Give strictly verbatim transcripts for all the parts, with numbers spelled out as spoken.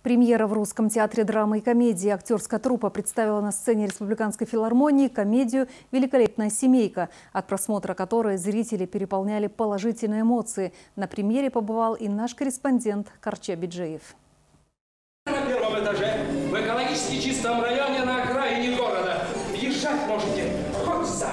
Премьера в Русском театре драмы и комедии. Актерская труппа представила на сцене Республиканской филармонии комедию «Великолепная семейка», от просмотра которой зрители переполняли положительные эмоции. На премьере побывал и наш корреспондент Карча Биджеев. На первом этаже, в экологически чистом районе на окраине города. Въезжать можете хоть за.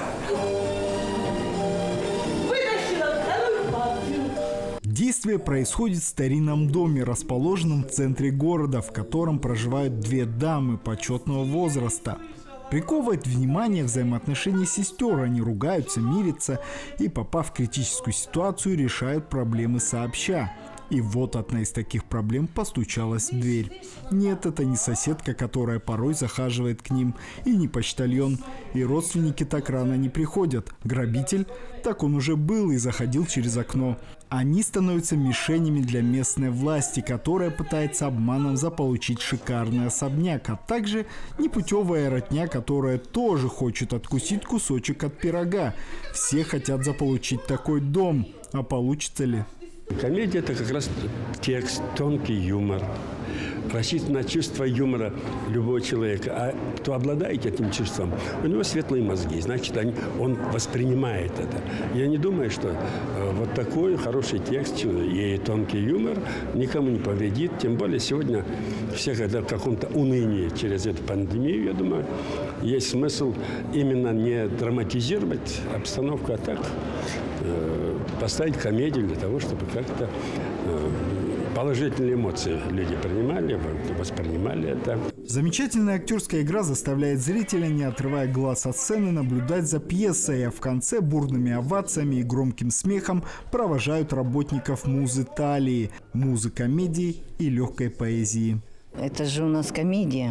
Действие происходит в старинном доме, расположенном в центре города, в котором проживают две дамы почетного возраста. Приковывает внимание взаимоотношения сестер. Они ругаются, мирятся и, попав в критическую ситуацию, решают проблемы сообща. И вот одна из таких проблем постучалась в дверь. Нет, это не соседка, которая порой захаживает к ним, и не почтальон. И родственники так рано не приходят. Грабитель, так он уже был и заходил через окно. Они становятся мишенями для местной власти, которая пытается обманом заполучить шикарный особняк, а также непутевая родня, которая тоже хочет откусить кусочек от пирога. Все хотят заполучить такой дом, а получится ли? Комедия – это как раз текст, тонкий юмор, рассчитан на чувство юмора любого человека. А кто обладает этим чувством, у него светлые мозги, значит, он воспринимает это. Я не думаю, что вот такой хороший текст и тонкий юмор никому не повредит. Тем более сегодня все когда в каком-то унынии через эту пандемию, я думаю, есть смысл именно не драматизировать обстановку, а так э, поставить комедию для того, чтобы как-то э, положительные эмоции люди принимали, воспринимали это. Замечательная актерская игра заставляет зрителя, не отрывая глаз от сцены, наблюдать за пьесой, а в конце бурными овациями и громким смехом провожают работников музы Талии, музы комедии и легкой поэзии. Это же у нас комедия.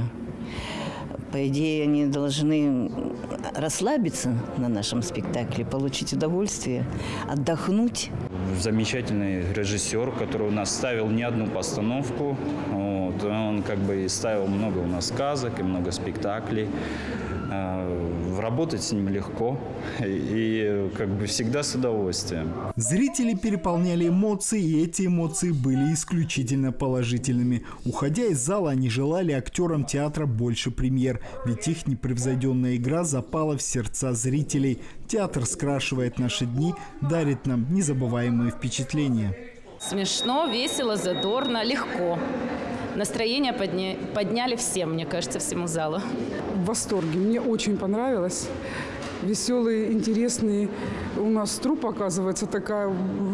По идее, они должны расслабиться на нашем спектакле, получить удовольствие, отдохнуть. Замечательный режиссер, который у нас ставил не одну постановку. Вот, он как бы ставил много у нас сказок и много спектаклей. Работать с ним легко и как бы всегда с удовольствием. Зрители переполняли эмоции, и эти эмоции были исключительно положительными. Уходя из зала, они желали актерам театра больше премьер, ведь их непревзойденная игра запала в сердца зрителей. Театр скрашивает наши дни, дарит нам незабываемые впечатления. Смешно, весело, задорно, легко. Настроение подня... подняли всем, мне кажется, всему залу. В восторге. Мне очень понравилось. Веселые, интересные. У нас труппа, оказывается, такая.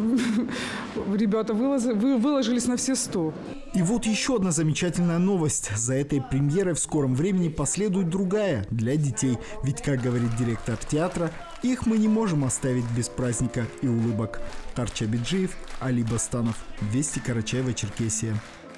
Ребята выложились на все сто. И вот еще одна замечательная новость. За этой премьерой в скором времени последует другая для детей. Ведь, как говорит директор театра, их мы не можем оставить без праздника и улыбок. Карча Биджеев, Али Бастанов. Вести Карачаево-Черкесия.